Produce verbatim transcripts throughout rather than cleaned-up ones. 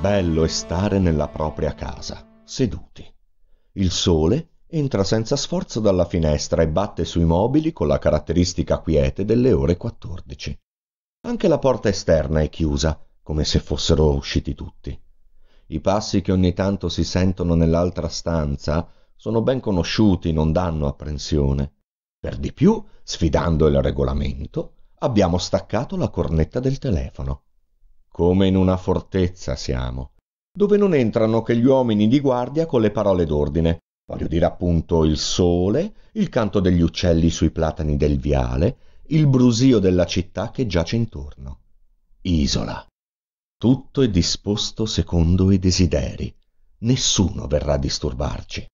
bello è stare nella propria casa, seduti. Il sole entra senza sforzo dalla finestra e batte sui mobili con la caratteristica quiete delle ore quattordici. Anche la porta esterna è chiusa, come se fossero usciti tutti. I passi che ogni tanto si sentono nell'altra stanza sono ben conosciuti, non danno apprensione. Per di più, sfidando il regolamento, abbiamo staccato la cornetta del telefono. Come in una fortezza siamo, dove non entrano che gli uomini di guardia con le parole d'ordine, voglio dire appunto il sole, il canto degli uccelli sui platani del viale, il brusio della città che giace intorno. Isola. Tutto è disposto secondo i desideri. Nessuno verrà a disturbarci.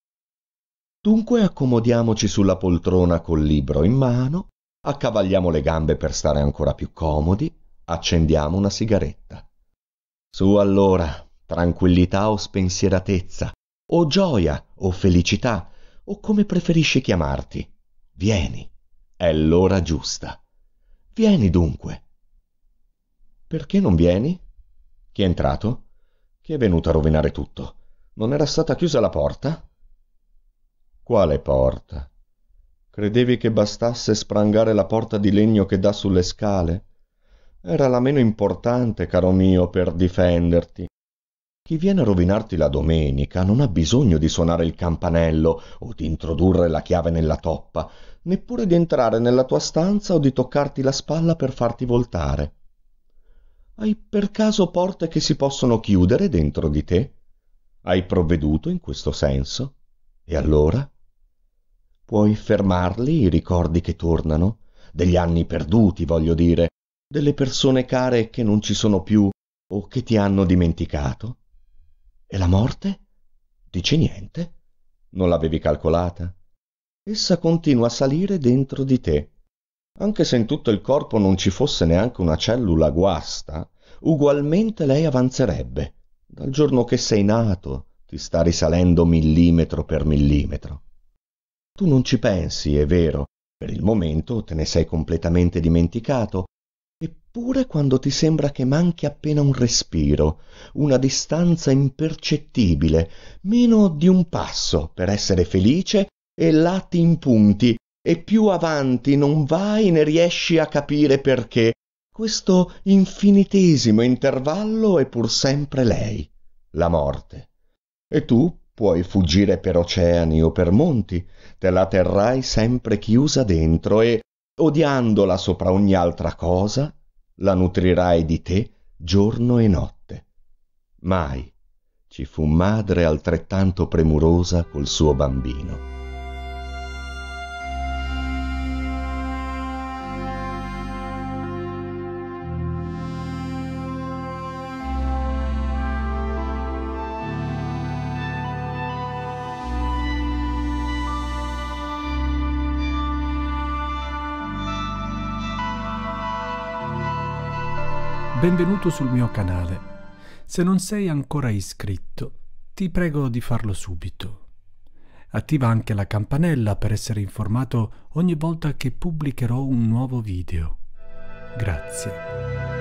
Dunque accomodiamoci sulla poltrona col libro in mano, accavagliamo le gambe per stare ancora più comodi, accendiamo una sigaretta. Su allora, tranquillità o spensieratezza, o gioia o felicità, o come preferisci chiamarti. Vieni, è l'ora giusta. Vieni dunque. Perché non vieni? Chi è entrato? Chi è venuto a rovinare tutto? Non era stata chiusa la porta? Quale porta? Credevi che bastasse sprangare la porta di legno che dà sulle scale? Era la meno importante, caro mio, per difenderti. Chi viene a rovinarti la domenica non ha bisogno di suonare il campanello o di introdurre la chiave nella toppa, neppure di entrare nella tua stanza o di toccarti la spalla per farti voltare. Hai per caso porte che si possono chiudere dentro di te? Hai provveduto in questo senso? E allora? Puoi fermarli i ricordi che tornano? Degli anni perduti, voglio dire, delle persone care che non ci sono più o che ti hanno dimenticato? E la morte? Dici niente? Non l'avevi calcolata? Essa continua a salire dentro di te. Anche se in tutto il corpo non ci fosse neanche una cellula guasta, ugualmente lei avanzerebbe. Dal giorno che sei nato ti sta risalendo millimetro per millimetro. Tu non ci pensi, è vero, per il momento te ne sei completamente dimenticato, eppure quando ti sembra che manchi appena un respiro, una distanza impercettibile, meno di un passo per essere felice, e là ti impunti, e più avanti non vai né riesci a capire perché. Questo infinitesimo intervallo è pur sempre lei, la morte. E tu puoi fuggire per oceani o per monti, te la terrai sempre chiusa dentro e, odiandola sopra ogni altra cosa, la nutrirai di te giorno e notte. Mai ci fu madre altrettanto premurosa col suo bambino. Benvenuto sul mio canale. Se non sei ancora iscritto, ti prego di farlo subito. Attiva anche la campanella per essere informato ogni volta che pubblicherò un nuovo video. Grazie.